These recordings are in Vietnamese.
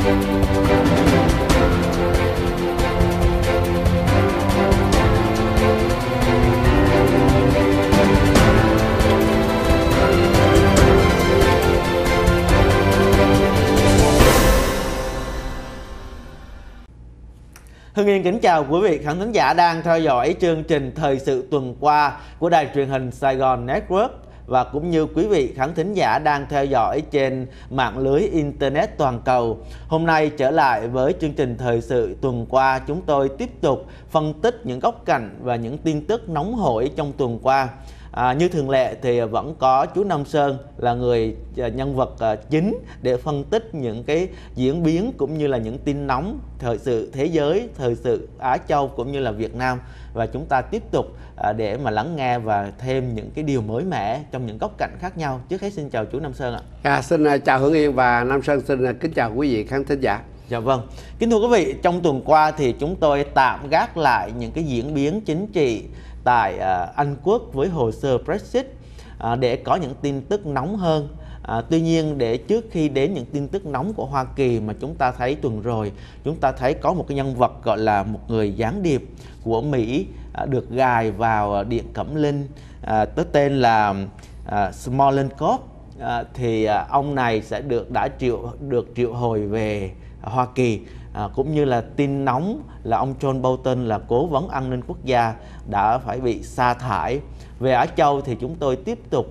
Hưng Yên kính chào quý vị khán thính giả đang theo dõi chương trình Thời sự tuần qua của đài truyền hình Sài Gòn Network, và cũng như quý vị khán thính giả đang theo dõi trên mạng lưới Internet toàn cầu. Hôm nay trở lại với chương trình Thời sự tuần qua, chúng tôi tiếp tục phân tích những góc cạnh và những tin tức nóng hổi trong tuần qua. Như thường lệ thì vẫn có chú Nam Sơn là người nhân vật chính để phân tích những cái diễn biến cũng như là những tin nóng thời sự thế giới, thời sự Á Châu cũng như là Việt Nam. Và chúng ta tiếp tục để mà lắng nghe và thêm những cái điều mới mẻ trong những góc cạnh khác nhau. Trước hết xin chào chú Nam Sơn ạ. Xin chào Hưng Yên và Nam Sơn xin kính chào quý vị khán thính giả. Dạ vâng. Kính thưa quý vị, trong tuần qua thì chúng tôi tạm gác lại những cái diễn biến chính trị tại Anh Quốc với hồ sơ Brexit để có những tin tức nóng hơn. Tuy nhiên để trước khi đến những tin tức nóng của Hoa Kỳ mà chúng ta thấy tuần rồi, chúng ta thấy có một cái nhân vật gọi là một người gián điệp của Mỹ được gài vào Điện Cẩm Linh, có tên là Smolenkov. Thì ông này sẽ được triệu hồi về Hoa Kỳ. Cũng như là tin nóng là ông John Bolton là cố vấn an ninh quốc gia đã phải bị sa thải. Về Á Châu thì chúng tôi tiếp tục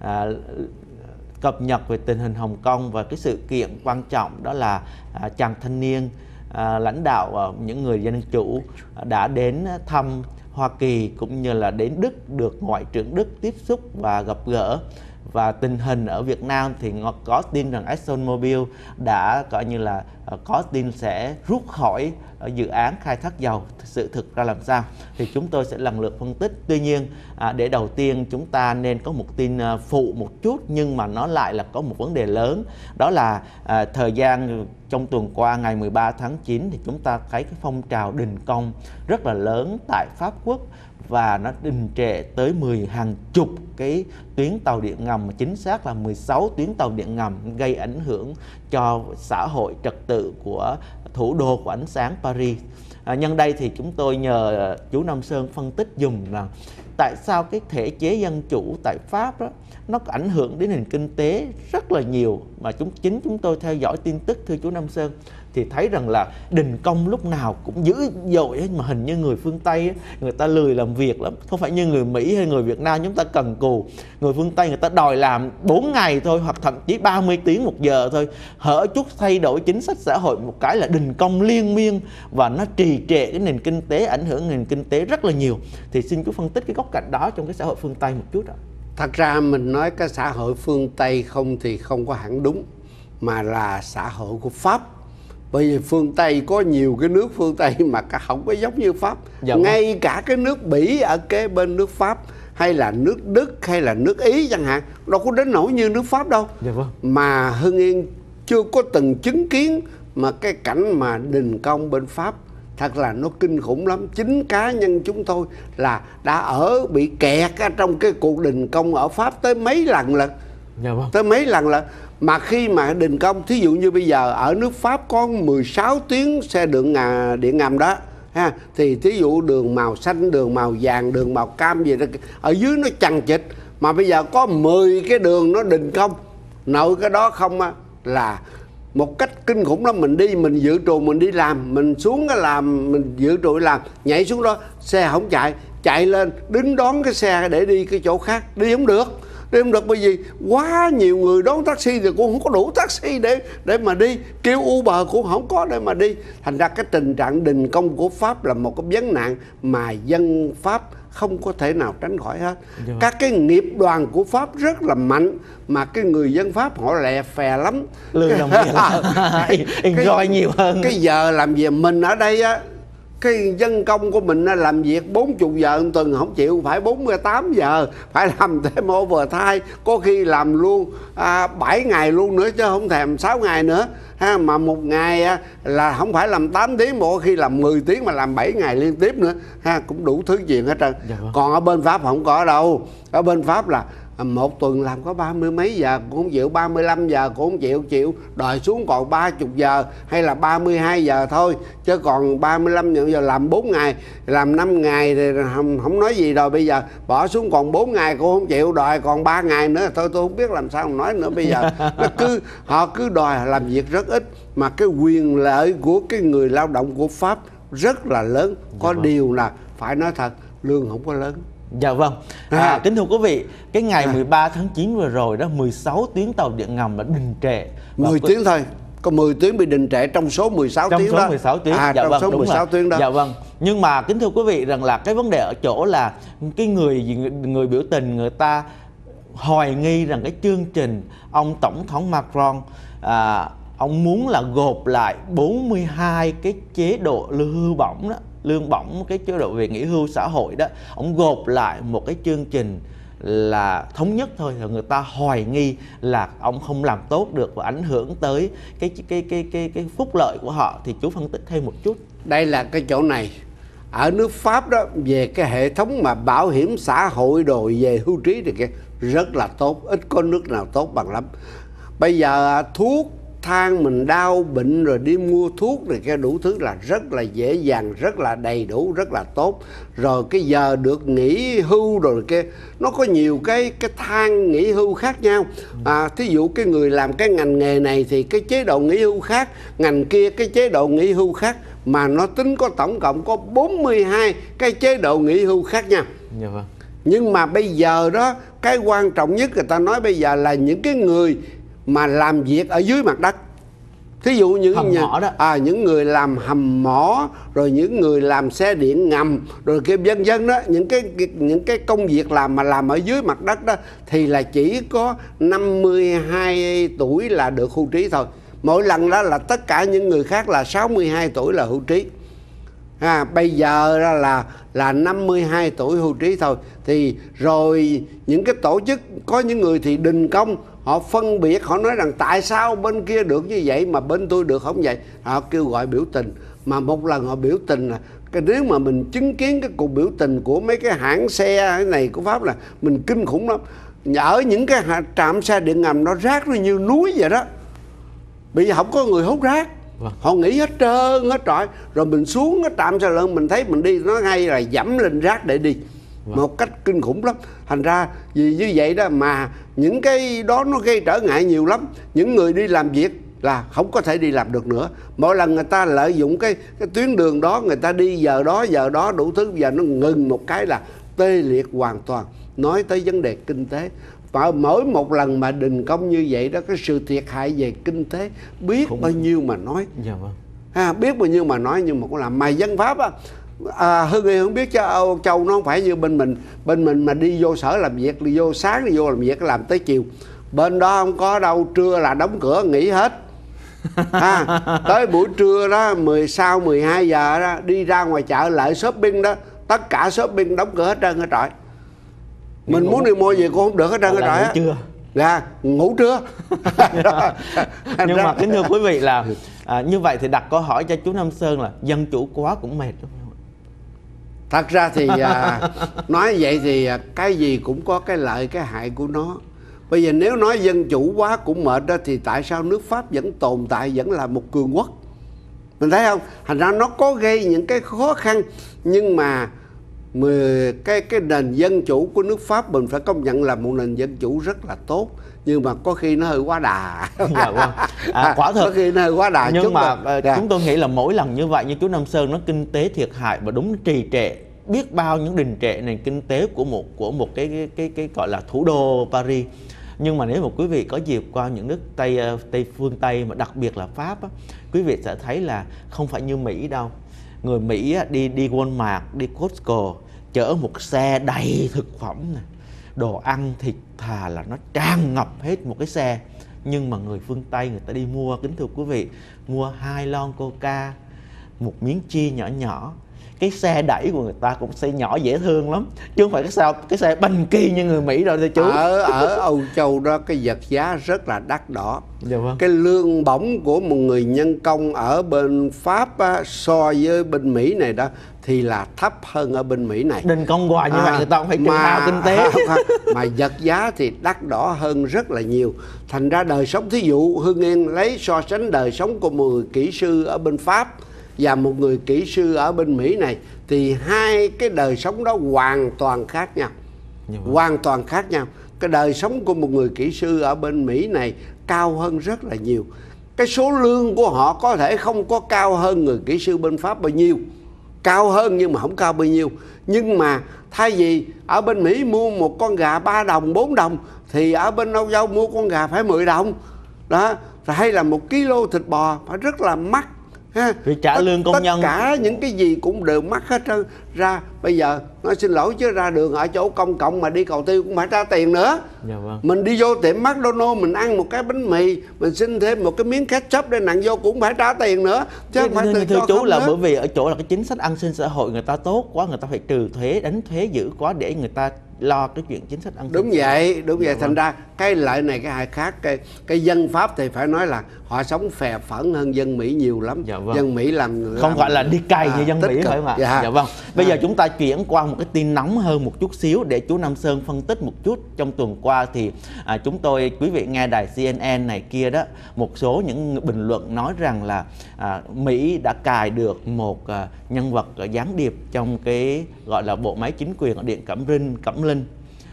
cập nhật về tình hình Hồng Kông và cái sự kiện quan trọng đó là chàng thanh niên lãnh đạo những người dân chủ đã đến thăm Hoa Kỳ cũng như là đến Đức, được Ngoại trưởng Đức tiếp xúc và gặp gỡ. Và tình hình ở Việt Nam thì có tin rằng ExxonMobil đã coi như là có tin sẽ rút khỏi dự án khai thác dầu. Sự thực ra làm sao thì chúng tôi sẽ lần lượt phân tích. Tuy nhiên để đầu tiên chúng ta nên có một tin phụ một chút, nhưng mà nó lại là có một vấn đề lớn. Đó là thời gian trong tuần qua ngày 13 tháng 9 thì chúng ta thấy cái phong trào đình công rất là lớn tại Pháp Quốc, và nó đình trệ tới hàng chục cái tuyến tàu điện ngầm, chính xác là 16 tuyến tàu điện ngầm, gây ảnh hưởng cho xã hội trật tự của thủ đô của ánh sáng Paris. Nhân đây thì chúng tôi nhờ chú Nam Sơn phân tích dùm là tại sao cái thể chế dân chủ tại Pháp đó nó có ảnh hưởng đến nền kinh tế rất là nhiều. Mà chúng tôi theo dõi tin tức, thưa chú Nam Sơn, thì thấy rằng là đình công lúc nào cũng dữ dội ấy, mà hình như người phương Tây ấy, người ta lười làm việc lắm, không phải như người Mỹ hay người Việt Nam chúng ta cần cù. Người phương Tây người ta đòi làm 4 ngày thôi, hoặc thậm chí 30 tiếng một giờ thôi. Hở chút thay đổi chính sách xã hội một cái là đình công liên miên, và nó trì trệ cái nền kinh tế, ảnh hưởng nền kinh tế rất là nhiều. Thì xin chú phân tích cái góc cạnh đó trong cái xã hội phương Tây một chút ạ. Thật ra mình nói cái xã hội phương Tây không thì không có hẳn đúng, mà là xã hội của Pháp. Bởi vì phương Tây có nhiều cái nước phương Tây mà không có giống như Pháp. Ngay cả cái nước Bỉ ở kế bên nước Pháp, hay là nước Đức, hay là nước Ý chẳng hạn, đâu có đến nỗi như nước Pháp đâu. Mà Hưng Yên chưa có từng chứng kiến mà cái cảnh mà đình công bên Pháp thật là nó kinh khủng lắm. Chính cá nhân chúng tôi là đã bị kẹt trong cái cuộc đình công ở Pháp tới mấy lần lận. Tới mấy lần lận. Mà khi mà đình công, thí dụ như bây giờ ở nước Pháp có 16 tuyến xe điện ngầm đó ha, thì thí dụ đường màu xanh, đường màu vàng, đường màu cam gì đó, ở dưới nó chằng chịt. Mà bây giờ có 10 cái đường nó đình công. Nội cái đó không là một cách kinh khủng lắm. Mình đi, mình dự trù mình đi làm, mình xuống làm, mình dự trù làm, nhảy xuống đó xe không chạy lên đứng đón cái xe để đi cái chỗ khác, đi không được. Đi không được bởi vì quá nhiều người đón taxi thì cũng không có đủ taxi để mà đi, kêu Uber cũng không có để mà đi. Thành ra cái tình trạng đình công của Pháp là một cái vấn nạn mà dân Pháp không có thể nào tránh khỏi hết. Các cái nghiệp đoàn của Pháp rất là mạnh, mà cái người dân Pháp họ lè phè lắm, lười làm việc, enjoy nhiều hơn. Cái giờ làm việc mình ở đây á, cái dân công của mình làm việc 40 giờ một tuần không chịu, phải 48 giờ, phải làm thêm overtime, có khi làm luôn 7 ngày luôn nữa chứ không thèm 6 ngày nữa ha. Mà một ngày là không phải làm 8 tiếng, mà có khi làm 10 tiếng mà làm 7 ngày liên tiếp nữa ha, cũng đủ thứ chuyện hết trơn. Còn ở bên Pháp không có đâu. Ở bên Pháp là một tuần làm có 30 mấy giờ cũng không chịu, 35 giờ cũng không chịu, đòi xuống còn 30 giờ hay là 32 giờ thôi, chứ còn 35 giờ làm 4 ngày, làm 5 ngày thì không nói gì rồi, bây giờ bỏ xuống còn 4 ngày cũng không chịu, đòi còn 3 ngày nữa thôi, tôi không biết làm sao nói nữa. Bây giờ họ cứ đòi làm việc rất ít, mà cái quyền lợi của cái người lao động của Pháp rất là lớn. Có điều là phải nói thật, lương không có lớn. Dạ vâng. Kính thưa quý vị, cái ngày 13 tháng 9 vừa rồi đó, 16 tuyến tàu điện ngầm đã đình trệ. 10 tuyến thôi, có 10 tuyến bị đình trệ trong số 16 tuyến đó. Trong số 16 tuyến. Dạ trong vâng, số 16 tuyến đó. Dạ vâng. Nhưng mà kính thưa quý vị rằng là cái vấn đề ở chỗ là cái người biểu tình người ta hoài nghi rằng cái chương trình ông Tổng thống Macron ông muốn là gộp lại 42 cái chế độ lương bổng, cái chế độ về nghỉ hưu xã hội đó, ông gộp lại một cái chương trình là thống nhất thôi, là người ta hoài nghi là ông không làm tốt được và ảnh hưởng tới cái phúc lợi của họ. Thì chú phân tích thêm một chút. Đây là cái chỗ này ở nước Pháp đó, về cái hệ thống mà bảo hiểm xã hội đồ về hưu trí thì cái rất là tốt, ít có nước nào tốt bằng lắm. Bây giờ thuốc thang mình đau bệnh rồi đi mua thuốc rồi cái đủ thứ là rất là dễ dàng, rất là đầy đủ, rất là tốt. Rồi cái giờ được nghỉ hưu rồi cái nó có nhiều cái thang nghỉ hưu khác nhau. Thí dụ cái người làm cái ngành nghề này thì cái chế độ nghỉ hưu khác, ngành kia cái chế độ nghỉ hưu khác, mà nó tính có tổng cộng có 42 cái chế độ nghỉ hưu khác nhau. Dạ vâng. Nhưng mà bây giờ đó, cái quan trọng nhất người ta nói bây giờ là những cái người mà làm việc ở dưới mặt đất. Thí dụ những người làm hầm mỏ, rồi những người làm xe điện ngầm, rồi cái vân vân đó, những cái công việc làm ở dưới mặt đất đó thì là chỉ có 52 tuổi là được hưu trí thôi. Mỗi lần đó là tất cả những người khác là 62 tuổi là hưu trí. Bây giờ là 52 tuổi hưu trí thôi. Thì rồi những cái tổ chức, có những người thì đình công, họ phân biệt, họ nói rằng tại sao bên kia được như vậy mà bên tôi được không vậy. Họ kêu gọi biểu tình. Mà một lần họ biểu tình là nếu mà mình chứng kiến cái cuộc biểu tình của mấy cái hãng xe này của Pháp là mình kinh khủng lắm. Ở những cái trạm xe điện ngầm nó rác nó như núi vậy đó. Bây giờ không có người hút rác. Họ nghĩ hết trơn hết trọi. Rồi mình xuống cái trạm xe lợn mình thấy mình đi nó ngay là dẫm lên rác để đi. Một cách kinh khủng lắm. Thành ra vì như vậy đó mà những cái đó nó gây trở ngại nhiều lắm. Những người đi làm việc là không có thể đi làm được nữa. Mỗi lần người ta lợi dụng cái tuyến đường đó, người ta đi giờ đó đủ thứ, giờ nó ngừng một cái là tê liệt hoàn toàn. Nói tới vấn đề kinh tế, mỗi một lần mà đình công như vậy đó, cái sự thiệt hại về kinh tế biết bao nhiêu mà nói. Dạ vâng. Biết bao nhiêu mà nói, nhưng mà cũng làm mà dân Pháp á. Hưng không biết chứ Châu nó không phải như bên mình mà đi vô sở làm việc, đi vô sáng đi vô làm việc làm tới chiều. Bên đó không có đâu, trưa là đóng cửa nghỉ hết. Tới buổi trưa đó sau 12 giờ đó đi ra ngoài chợ lại shopping đó, tất cả shopping đóng cửa hết trơn hết trọi. Mình muốn đi mua gì cũng không được hết trơn hết trọi á. Chưa. Dạ, ngủ trưa. Nhưng mà kính thưa quý vị là như vậy thì đặt câu hỏi cho chú Nam Sơn là dân chủ quá cũng mệt đúng không? Thật ra thì nói vậy thì cái gì cũng có cái lợi cái hại của nó. Bây giờ nếu nói dân chủ quá cũng mệt đó, thì tại sao nước Pháp vẫn tồn tại, vẫn là một cường quốc? Mình thấy không? Thành ra nó có gây những cái khó khăn, nhưng mà cái nền dân chủ của nước Pháp mình phải công nhận là một nền dân chủ rất là tốt. Nhưng mà có khi nó hơi quá đà. Dạ vâng. Quả thật. Có khi nó hơi quá đà. Nhưng mà chúng tôi nghĩ là mỗi lần như vậy, như chú Nam Sơn, nó kinh tế thiệt hại và đúng trì trệ biết bao những đình trệ nền kinh tế của một cái gọi là thủ đô Paris. Nhưng mà nếu mà quý vị có dịp qua những nước phương Tây mà đặc biệt là Pháp á, quý vị sẽ thấy là không phải như Mỹ đâu. Người Mỹ á, đi Walmart, đi Costco, chở một xe đầy thực phẩm này, đồ ăn thịt thà là nó tràn ngập hết một cái xe. Nhưng mà người phương Tây người ta đi mua, kính thưa quý vị, mua 2 lon Coca, một miếng chi nhỏ nhỏ. cái xe đẩy của người ta cũng xe nhỏ dễ thương lắm, chứ không phải cái xe bành kỳ như người Mỹ đâu thưa chú. Ở Âu Châu đó cái vật giá rất là đắt đỏ. Dạ vâng. Cái lương bổng của một người nhân công ở bên Pháp á, so với bên Mỹ này đó thì là thấp hơn ở bên Mỹ này. Đình công hoài như vậy người ta cũng phải tự hào kinh tế. Mà vật giá thì đắt đỏ hơn rất là nhiều. Thành ra đời sống, thí dụ Hương Yên lấy so sánh đời sống của một người kỹ sư ở bên Pháp và một người kỹ sư ở bên Mỹ này, thì hai cái đời sống đó hoàn toàn khác nhau. Hoàn toàn khác nhau. Cái đời sống của một người kỹ sư ở bên Mỹ này cao hơn rất là nhiều. Cái số lương của họ có thể không có cao hơn người kỹ sư bên Pháp bao nhiêu, cao hơn nhưng mà không cao bao nhiêu. Nhưng mà thay vì ở bên Mỹ mua một con gà 3 đồng 4 đồng thì ở bên Âu Châu mua con gà phải 10 đồng đó. Hay là 1 kg thịt bò phải rất là mắc ha. Vì trả lương công nhân, tất cả những cái gì cũng đều mắc hết trơn. Ra bây giờ nói xin lỗi chứ ra đường ở chỗ công cộng mà đi cầu tiêu cũng phải trả tiền nữa. Dạ vâng. Mình đi vô tiệm McDonald's mình ăn một cái bánh mì, mình xin thêm một cái miếng ketchup để nặng vô cũng phải trả tiền nữa, chứ không phải thưa chú là bởi vì ở chỗ là cái chính sách an sinh xã hội người ta tốt quá, người ta phải trừ thuế, đánh thuế dữ quá để người ta lo cái chuyện chính sách an sinh. Đúng vậy, đúng vậy. Thành ra cái lợi này cái hại khác. Cái dân Pháp thì phải nói là họ sống phè phẫn hơn dân Mỹ nhiều lắm. Dạ vâng. Dân Mỹ làm không phải là đi cày như dân Mỹ phải mà. Dạ vâng. Bây giờ chúng ta chuyển qua một cái tin nóng hơn một chút xíu để chú Nam Sơn phân tích một chút. Trong tuần qua thì chúng tôi, quý vị nghe đài CNN này kia đó, một số những bình luận nói rằng là Mỹ đã cài được một nhân vật gián điệp trong cái gọi là bộ máy chính quyền ở Điện Cẩm Linh.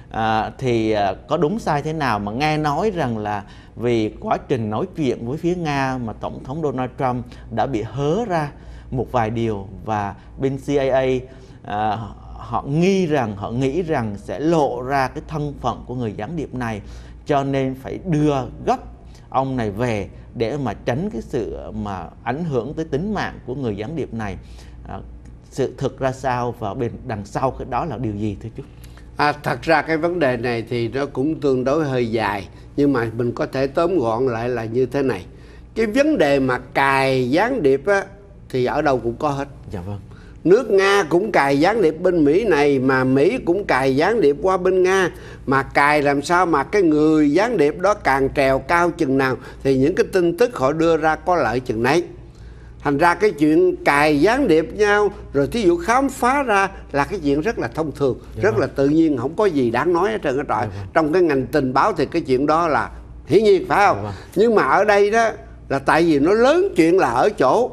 Thì có đúng sai thế nào mà nghe nói rằng là vì quá trình nói chuyện với phía Nga mà Tổng thống Donald Trump đã bị hớ ra một vài điều, và bên CIA họ nghĩ rằng sẽ lộ ra cái thân phận của người gián điệp này, cho nên phải đưa gấp ông này về để mà tránh cái sự mà ảnh hưởng tới tính mạng của người gián điệp này. Sự thực ra sao và bên đằng sau cái đó là điều gì thưa chú? Thật ra cái vấn đề này thì nó cũng tương đối hơi dài, nhưng mà mình có thể tóm gọn lại là như thế này. Cái vấn đề mà cài gián điệp á, thì ở đâu cũng có hết. Dạ vâng. Nước Nga cũng cài gián điệp bên Mỹ này, mà Mỹ cũng cài gián điệp qua bên Nga. Mà cài làm sao mà cái người gián điệp đó càng trèo cao chừng nào thì những cái tin tức họ đưa ra có lợi chừng nấy. Thành ra cái chuyện cài gián điệp nhau rồi thí dụ khám phá ra là cái chuyện rất là thông thường, rất là tự nhiên, không có gì đáng nói hết trơn á trọi. Trong cái ngành tình báo thì cái chuyện đó là hiển nhiên, phải không? Nhưng mà ở đây đó là tại vì nó lớn chuyện là ở chỗ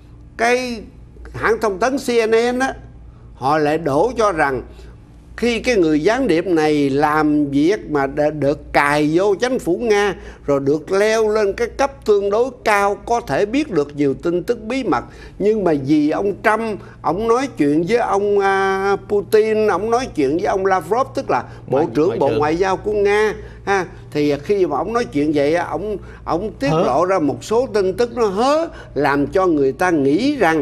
cái hãng thông tấn CNN á, họ lại đổ cho rằng khi cái người gián điệp này làm việc mà được cài vô chính phủ Nga rồi được leo lên cái cấp tương đối cao, có thể biết được nhiều tin tức bí mật, nhưng mà vì ông Trump, ông nói chuyện với ông Putin, ông nói chuyện với ông Lavrov, tức là Bộ trưởng Bộ Ngoại giao của Nga ha, thì khi mà ông nói chuyện vậy, ông tiết lộ ra một số tin tức nó hớ, làm cho người ta nghĩ rằng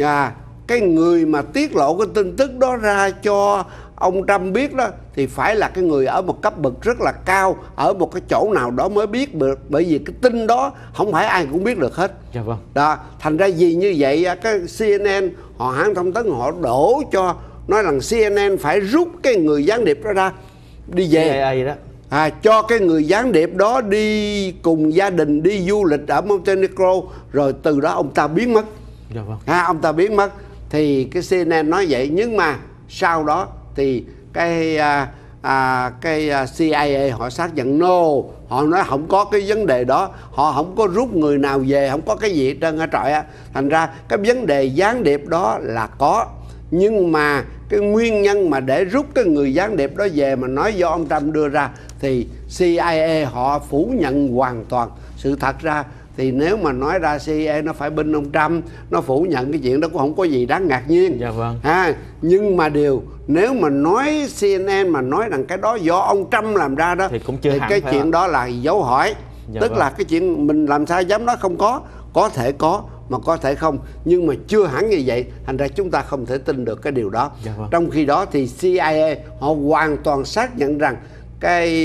cái người mà tiết lộ cái tin tức đó ra cho ông Trump biết đó thì phải là cái người ở một cấp bậc rất là cao, ở một cái chỗ nào đó mới biết được, bởi vì cái tin đó không phải ai cũng biết được hết. Dạ vâng. Đó, thành ra vì như vậy cái CNN, họ hãng thông tấn họ đổ cho nói rằng CNN phải rút cái người gián điệp đó ra, đi về đó. Cho cái người gián điệp đó đi cùng gia đình đi du lịch ở Montenegro, rồi từ đó ông ta biến mất. Dạ vâng. Ông ta biến mất thì cái CNN nói vậy, nhưng mà sau đó thì cái CIA họ xác nhận no, họ nói không có cái vấn đề đó, họ không có rút người nào về, không có cái gì hết trơn á trọi á. Thành ra cái vấn đề gián điệp đó là có, nhưng mà cái nguyên nhân mà để rút cái người gián điệp đó về mà nói do ông Trump đưa ra thì CIA họ phủ nhận hoàn toàn. Sự thật ra thì nếu mà nói ra CIA nó phải binh ông Trump, nó phủ nhận cái chuyện đó cũng không có gì đáng ngạc nhiên. Dạ vâng. Nhưng mà nếu mà nói CNN mà nói rằng cái đó do ông Trump làm ra đó thì cũng chưa thì hẳn, cái chuyện đó là dấu hỏi. Dạ Tức vâng. là cái chuyện mình làm sao dám nói không có thể có mà có thể không, nhưng mà chưa hẳn như vậy, thành ra chúng ta không thể tin được cái điều đó. Dạ vâng. Trong khi đó thì CIA họ hoàn toàn xác nhận rằng cái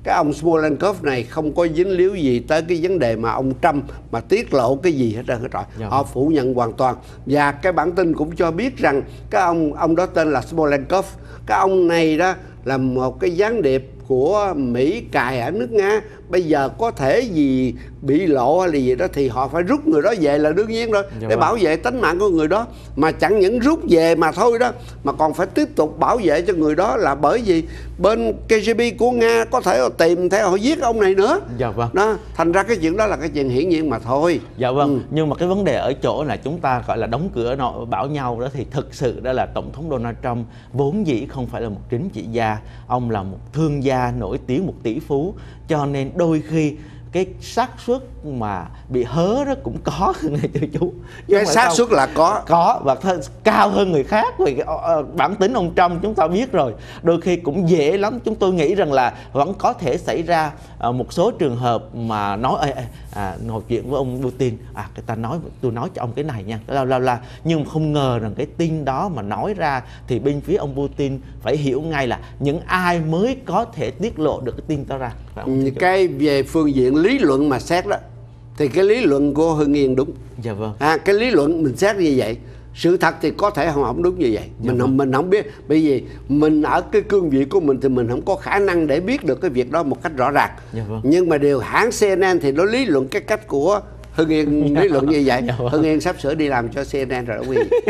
cái ông Smolenkov này không có dính líu gì tới cái vấn đề mà ông Trump mà tiết lộ cái gì hết trơn hết rồi. Họ phủ nhận hoàn toàn. Và cái bản tin cũng cho biết rằng cái ông đó tên là Smolenkov. Cái ông này đó là một cái gián điệp của Mỹ cài ở nước Nga. Bây giờ có thể gì bị lộ hay là gì đó thì họ phải rút người đó về là đương nhiên rồi, để bảo vệ tính mạng của người đó. Mà chẳng những rút về mà thôi đó, mà còn phải tiếp tục bảo vệ cho người đó, là bởi vì bên KGB của Nga có thể tìm theo họ giết ông này nữa. Đó, thành ra cái chuyện đó là cái chuyện hiển nhiên mà thôi. Nhưng mà cái vấn đề ở chỗ là chúng ta gọi là đóng cửa bảo nhau đó, thì thực sự đó là Tổng thống Donald Trump vốn dĩ không phải là một chính trị gia, ông là một thương gia nổi tiếng, một tỷ phú, cho nên đôi khi cái xác suất mà bị hớ đó cũng có nghe chưa chú? Cái xác suất là có và cao hơn người khác, vì bản tính ông Trump chúng ta biết rồi. Đôi khi cũng dễ lắm, chúng tôi nghĩ rằng là vẫn có thể xảy ra một số trường hợp mà nói ngồi chuyện với ông Putin, tôi nói cho ông cái này nha, nhưng không ngờ rằng cái tin đó mà nói ra thì bên phía ông Putin phải hiểu ngay là những ai mới có thể tiết lộ được cái tin đó ra. Cái về phương diện lý luận mà xét đó thì cái lý luận của Hưng Yên đúng. Cái lý luận mình xét như vậy. Sự thật thì có thể không đúng như vậy. Mình không biết, bởi vì mình ở cái cương vị của mình thì mình không có khả năng để biết được cái việc đó một cách rõ ràng. Nhưng mà điều hãng CNN thì nó lý luận cái cách của Hưng Yên lý luận như vậy. Hưng Yên sắp sửa đi làm cho CNN rồi đó quý vị.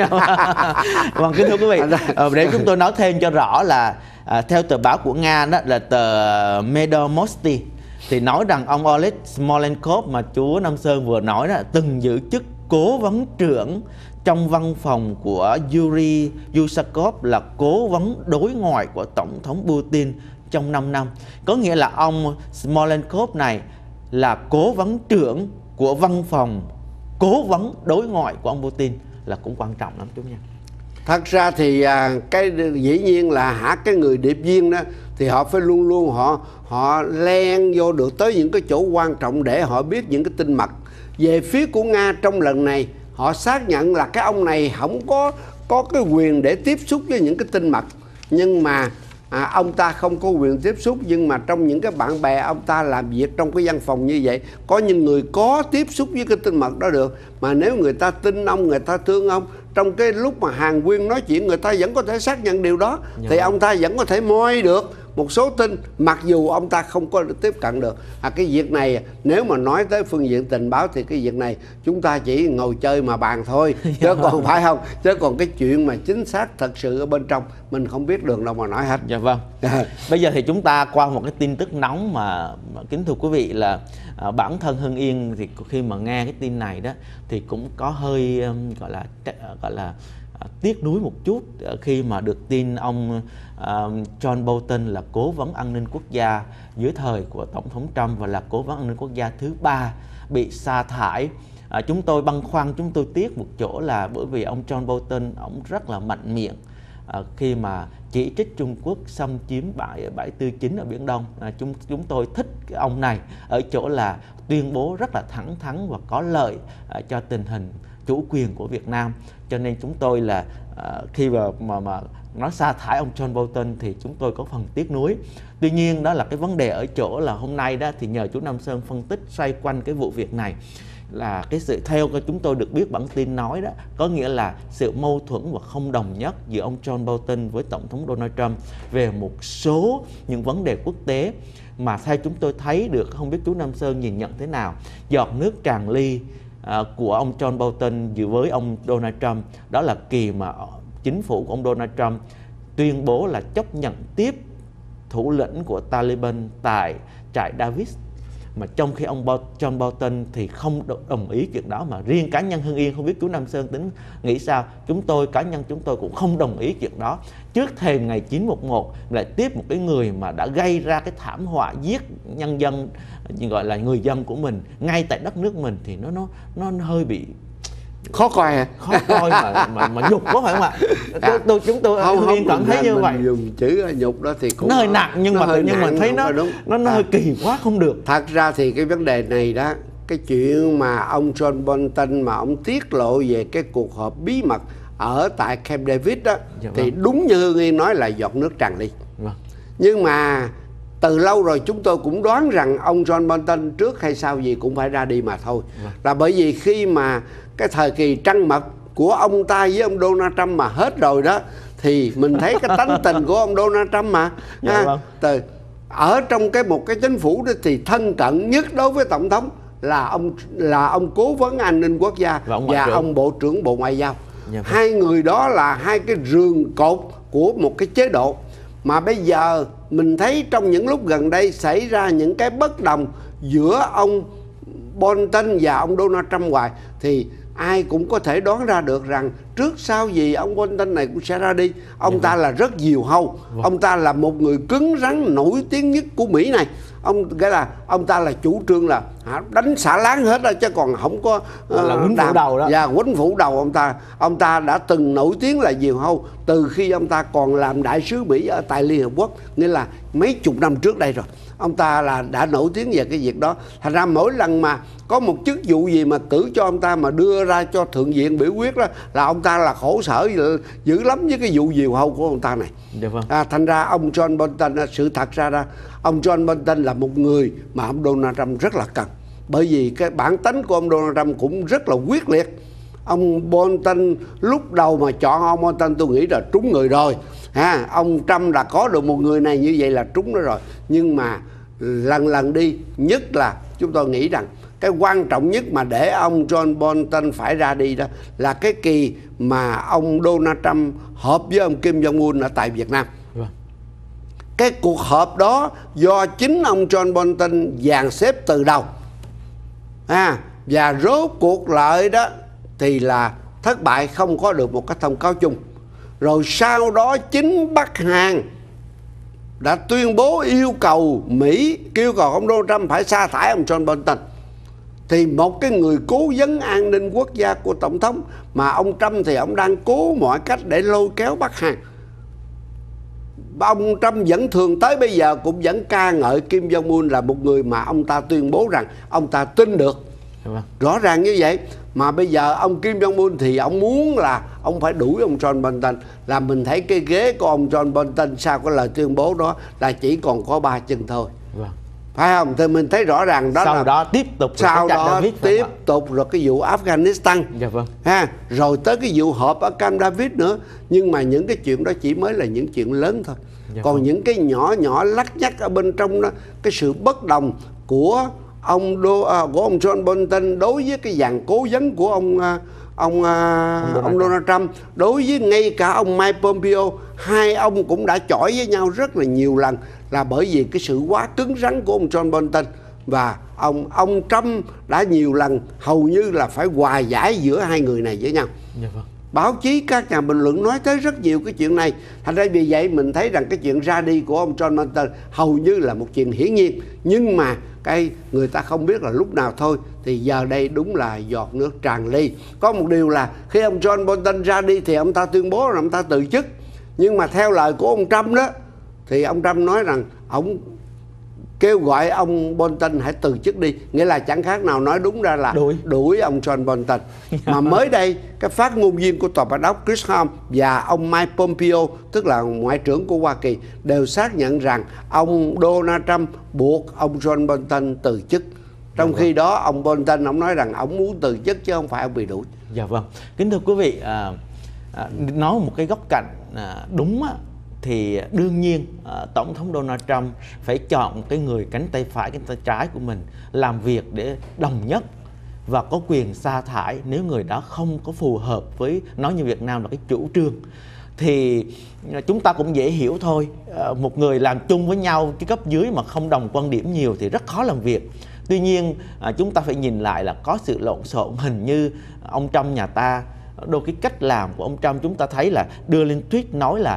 Kính thưa quý vị, để chúng tôi nói thêm cho rõ là theo tờ báo của Nga đó là tờ Medomosti, thì nói rằng ông Oleg Smolenkov mà chú Nam Sơn vừa nói đó từng giữ chức cố vấn trưởng trong văn phòng của Yuri Yushakov, là cố vấn đối ngoại của Tổng thống Putin trong 5 năm. Có nghĩa là ông Smolenkov này là cố vấn trưởng của văn phòng cố vấn đối ngoại của ông Putin, là cũng quan trọng lắm chú nha. Thật ra thì cái dĩ nhiên là cái người điệp viên đó thì họ phải luôn luôn họ len vô được tới những cái chỗ quan trọng để họ biết những cái tin mật. Về phía của Nga trong lần này họ xác nhận là cái ông này không có cái quyền để tiếp xúc với những cái tin mật, nhưng mà ông ta không có quyền tiếp xúc, nhưng mà trong những cái bạn bè ông ta làm việc trong cái văn phòng như vậy, có những người có tiếp xúc với cái tin mật đó được. Mà nếu người ta tin ông, người ta thương ông, trong cái lúc mà hàng huyên nói chuyện người ta vẫn có thể xác nhận điều đó, thì ông ta vẫn có thể moi được một số tin mặc dù ông ta không có tiếp cận được. Cái việc này nếu mà nói tới phương diện tình báo thì cái việc này chúng ta chỉ ngồi chơi mà bàn thôi, chứ còn phải không, chứ còn cái chuyện mà chính xác thật sự ở bên trong mình không biết đường đâu mà nói hết. Bây giờ thì chúng ta qua một cái tin tức nóng mà kính thưa quý vị, là bản thân Hưng Yên thì khi mà nghe cái tin này đó thì cũng có hơi gọi là tiếc nuối một chút khi mà được tin ông John Bolton là cố vấn an ninh quốc gia dưới thời của Tổng thống Trump và là cố vấn an ninh quốc gia thứ 3 bị sa thải. Chúng tôi băn khoăn, chúng tôi tiếc một chỗ là bởi vì ông John Bolton ông rất là mạnh miệng khi mà chỉ trích Trung Quốc xâm chiếm bãi Tư Chính ở Biển Đông. Chúng tôi thích cái ông này ở chỗ là tuyên bố rất là thẳng thắn và có lợi cho tình hình chủ quyền của Việt Nam. Cho nên chúng tôi là khi mà nó sa thải ông John Bolton thì chúng tôi có phần tiếc nuối. Tuy nhiên đó là cái vấn đề ở chỗ là hôm nay đó thì nhờ chú Nam Sơn phân tích xoay quanh cái vụ việc này, là cái sự theo chúng tôi được biết bản tin nói đó, có nghĩa là sự mâu thuẫn và không đồng nhất giữa ông John Bolton với Tổng thống Donald Trump về một số những vấn đề quốc tế mà theo chúng tôi thấy được. Không biết chú Nam Sơn nhìn nhận thế nào? Giọt nước tràn ly của ông John Bolton với ông Donald Trump, đó là kỳ mà chính phủ của ông Donald Trump tuyên bố là chấp nhận tiếp thủ lĩnh của Taliban tại trại Davis, mà trong khi ông John Bolton thì không đồng ý chuyện đó. Mà riêng cá nhân Hưng Yên, không biết chú Nam Sơn tính nghĩ sao, cá nhân chúng tôi cũng không đồng ý chuyện đó. Trước thềm ngày 9/11 lại tiếp một cái người mà đã gây ra cái thảm họa giết nhân dân, gọi là người dân của mình ngay tại đất nước mình, thì nó hơi bị khó coi khó coi mà nhục quá phải không ạ? Chúng tôi Hưng Yên cảm thấy như vậy. Dùng chữ nhục đó thì cũng nó hơi nặng, nhưng mà mình thấy nó hơi kỳ quá không được. Thật ra thì cái vấn đề này đó, cái chuyện mà ông John Bolton mà ông tiết lộ về cái cuộc họp bí mật ở tại Camp David đó, thì đúng như Hưng Yên nói là giọt nước tràn ly. Nhưng mà từ lâu rồi chúng tôi cũng đoán rằng ông John Bolton trước hay sau gì cũng phải ra đi mà thôi. Là bởi vì khi mà cái thời kỳ trăng mật của ông ta với ông Donald Trump mà hết rồi đó, thì mình thấy cái tánh tình của ông Donald Trump mà ở trong một cái chính phủ đó thì thân cận nhất đối với tổng thống là ông cố vấn an ninh quốc gia và ông bộ trưởng bộ ngoại giao. Hai người đó là hai cái rường cột của một cái chế độ. Mà bây giờ mình thấy trong những lúc gần đây xảy ra những cái bất đồng giữa ông Bolton và ông Donald Trump hoài, thì ai cũng có thể đoán ra được rằng trước sau gì ông Bolton này cũng sẽ ra đi. Ông ta là rất diều hâu, ông ta là một người cứng rắn nổi tiếng nhất của Mỹ này. Ông ta là chủ trương là đánh xả láng hết đó, chứ còn không có là quýnh phủ đầu đó. Và quýnh phủ đầu ông ta đã từng nổi tiếng là diều hâu từ khi ông ta còn làm đại sứ Mỹ ở tại Liên Hợp Quốc, nghĩa là mấy chục năm trước đây rồi. Ông ta đã nổi tiếng về cái việc đó. Thành ra mỗi lần mà có một chức vụ gì mà cử cho ông ta mà đưa ra cho Thượng viện biểu quyết đó, là ông ta là khổ sở dữ lắm với cái vụ diều hâu của ông ta này. Thành ra ông John Bolton, sự thật ra ông John Bolton là một người mà ông Donald Trump rất là cần. Bởi vì cái bản tính của ông Donald Trump cũng rất là quyết liệt. Ông Bolton lúc đầu mà chọn ông Bolton tôi nghĩ là trúng người rồi. Ông Trump đã có được một người này như vậy là trúng nó rồi. Nhưng mà lần đi, nhất là chúng tôi nghĩ rằng cái quan trọng nhất mà để ông John Bolton phải ra đi đó là cái kỳ mà ông Donald Trump họp với ông Kim Jong-un ở tại Việt Nam. Cái cuộc họp đó do chính ông John Bolton dàn xếp từ đầu. Và rốt cuộc lại đó thì là thất bại, không có được một cái thông cáo chung. Rồi sau đó chính Bắc Hàn đã tuyên bố yêu cầu Mỹ, kêu cầu ông Donald Trump phải sa thải ông John Bolton. Thì một cái người cố vấn an ninh quốc gia của tổng thống, mà ông Trump thì ông đang cố mọi cách để lôi kéo Bắc Hàn. Ông Trump vẫn thường tới bây giờ cũng vẫn ca ngợi Kim Jong-un là một người mà ông ta tuyên bố rằng ông ta tin được. Rõ ràng như vậy. Mà bây giờ ông Kim Jong-un thì ông muốn là ông phải đuổi ông John Bolton. Là mình thấy cái ghế của ông John Bolton sau cái lời tuyên bố đó là chỉ còn có 3 chân thôi. Phải không? Thì mình thấy rõ ràng đó. Sau đó tiếp tục rồi cái vụ Afghanistan. Rồi tới cái vụ họp ở Camp David nữa. Nhưng mà những cái chuyện đó chỉ mới là những chuyện lớn thôi. Còn những cái nhỏ nhỏ lắt nhắt ở bên trong đó, cái sự bất đồng của ông John Bolton đối với cái dàn cố vấn của ông Donald Trump, đối với ngay cả ông Mike Pompeo, hai ông cũng đã chọi với nhau rất là nhiều lần, là bởi vì cái sự quá cứng rắn của ông John Bolton. Và ông Trump đã nhiều lần hầu như là phải hòa giải giữa hai người này với nhau. Báo chí, các nhà bình luận nói tới rất nhiều cái chuyện này. Thành ra vì vậy mình thấy rằng cái chuyện ra đi của ông John Bolton hầu như là một chuyện hiển nhiên. Nhưng mà cái người ta không biết là lúc nào thôi. Thì giờ đây đúng là giọt nước tràn ly. Có một điều là khi ông John Bolton ra đi thì ông ta tuyên bố là ông ta từ chức. Nhưng mà theo lời của ông Trump đó, thì ông Trump nói rằng ông kêu gọi ông Bolton hãy từ chức đi. Nghĩa là chẳng khác nào nói đúng ra là đuổi ông John Bolton. Mà mới đây, cái phát ngôn viên của Tòa Bạch Ốc Chris Holmes và ông Mike Pompeo, tức là Ngoại trưởng của Hoa Kỳ, đều xác nhận rằng ông Donald Trump buộc ông John Bolton từ chức. Trong khi đó ông Bolton ông nói rằng ông muốn từ chức chứ không phải ông bị đuổi. Dạ vâng. Kính thưa quý vị, nói một cái góc cạnh đúng á, thì đương nhiên Tổng thống Donald Trump phải chọn cái người cánh tay phải, cánh tay trái của mình làm việc để đồng nhất và có quyền sa thải nếu người đó không có phù hợp với, nói như Việt Nam là cái chủ trương. Thì chúng ta cũng dễ hiểu thôi, một người làm chung với nhau cái cấp dưới mà không đồng quan điểm nhiều thì rất khó làm việc. Tuy nhiên chúng ta phải nhìn lại là có sự lộn xộn. Hình như ông Trump nhà ta, đôi cái cách làm của ông Trump chúng ta thấy là đưa lên tweet nói là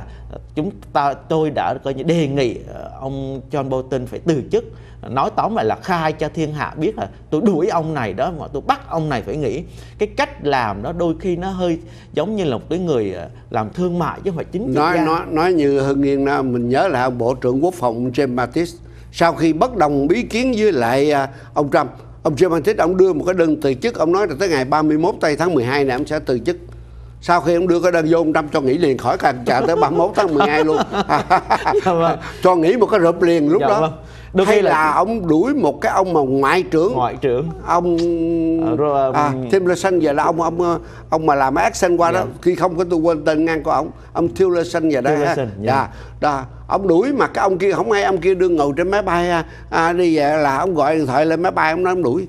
tôi đã coi như đề nghị ông John Bolton phải từ chức. Nói tóm lại là khai cho thiên hạ biết là tôi đuổi ông này đó, mà tôi bắt ông này phải nghỉ. Cái cách làm đó đôi khi nó hơi giống như là một cái người làm thương mại chứ không phải chính trị gia. Nói như Hưng Yên đó, mình nhớ là Bộ trưởng Quốc phòng James Mattis sau khi bất đồng ý kiến với lại ông Trump, ông James Mattis ông đưa một cái đơn từ chức. Ông nói là tới ngày 31 tháng 12 này ông sẽ từ chức. Sau khi ông đưa cái đơn vô, ông Trump cho nghỉ liền, khỏi cần chờ tới 31 tháng 12 luôn. Dạ vâng. Cho nghỉ một cái rụp liền lúc Dạ đó. vâng. Đôi Hay khi là ông đuổi một cái ông mà ngoại trưởng ông Tillerson, giờ là ông mà làm action qua đó, khi không có tôi quên tên ngang của ông Tillerson giờ đây. Đó, ông đuổi mà cái ông kia không hay, ông kia đương ngồi trên máy bay đi về, là ông gọi điện thoại lên máy bay, ông nói ông đuổi.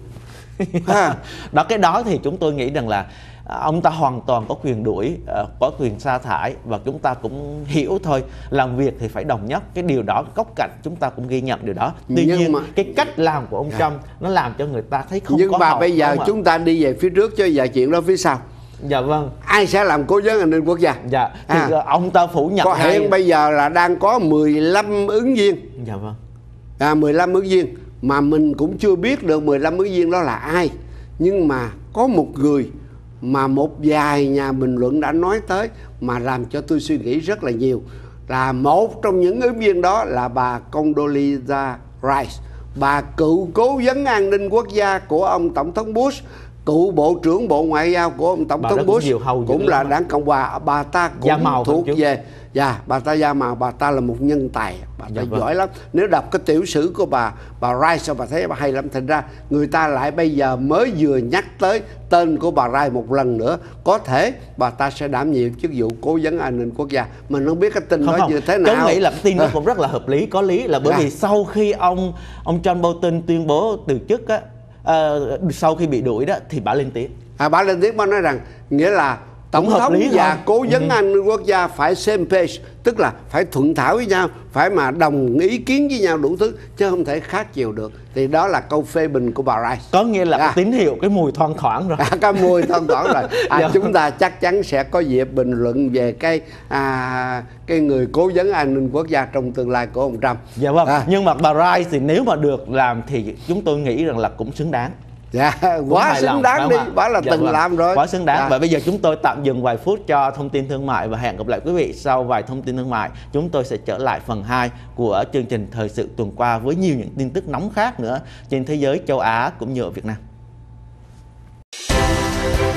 Đó, cái đó thì chúng tôi nghĩ rằng là ông ta hoàn toàn có quyền đuổi, có quyền sa thải, và chúng ta cũng hiểu thôi, làm việc thì phải đồng nhất, cái điều đó góc cạnh chúng ta cũng ghi nhận điều đó. Tuy nhiên cái cách làm của ông Trump nó làm cho người ta thấy không có. Nhưng mà bây giờ chúng ta đi về phía trước, cho giờ chuyện đó phía sau. Dạ vâng. Ai sẽ làm cố vấn an ninh quốc gia? Dạ thì ông ta phủ nhận. Có hiện bây giờ là đang có 15 ứng viên. Dạ vâng. 15 ứng viên mà mình cũng chưa biết được 15 ứng viên đó là ai. Nhưng mà có một người mà một vài nhà bình luận đã nói tới mà làm cho tôi suy nghĩ rất là nhiều, là một trong những ứng viên đó là bà Condoleezza Rice, bà cựu cố vấn an ninh quốc gia của ông Tổng thống Bush, cựu bộ trưởng bộ ngoại giao của ông Tổng thống Bush, cũng là đảng Cộng hòa. Bà ta cũng thuộc về bà ta da màu, bà ta là một nhân tài, bà ta giỏi lắm. Nếu đọc cái tiểu sử của bà Rice, bà thấy bà hay lắm. Thành ra người ta lại bây giờ mới vừa nhắc tới tên của bà Rice một lần nữa, có thể bà ta sẽ đảm nhiệm chức vụ cố vấn an ninh quốc gia. Mình không biết cái tin đó như thế nào. Tôi nghĩ là cái tin đó cũng rất là hợp lý, có lý, là bởi vì sau khi ông John Bolton tuyên bố từ chức á, sau khi bị đuổi đó, thì bà lên tiếng. Bà lên tiếng, bà nói rằng nghĩa là Tổng thống và cố vấn an ninh quốc gia phải same page, tức là phải thuận thảo với nhau, phải mà đồng ý kiến với nhau đủ thứ, chứ không thể khác nhiều được. Thì đó là câu phê bình của bà Rice. Có nghĩa là cái tín hiệu, cái mùi thoang thoảng rồi. Cái mùi thoang thoảng rồi. Chúng ta chắc chắn sẽ có dịp bình luận về cái người cố vấn an ninh quốc gia trong tương lai của ông Trump. Dạ vâng. Nhưng mà bà Rice thì nếu mà được làm thì chúng tôi nghĩ rằng là cũng xứng đáng. Quá xứng đáng đi, bà là từng làm rồi. Quá xứng đáng. Và bây giờ chúng tôi tạm dừng vài phút cho thông tin thương mại, và hẹn gặp lại quý vị sau vài thông tin thương mại. Chúng tôi sẽ trở lại phần 2 của chương trình Thời sự tuần qua với nhiều những tin tức nóng khác nữa trên thế giới, châu Á cũng như ở Việt Nam.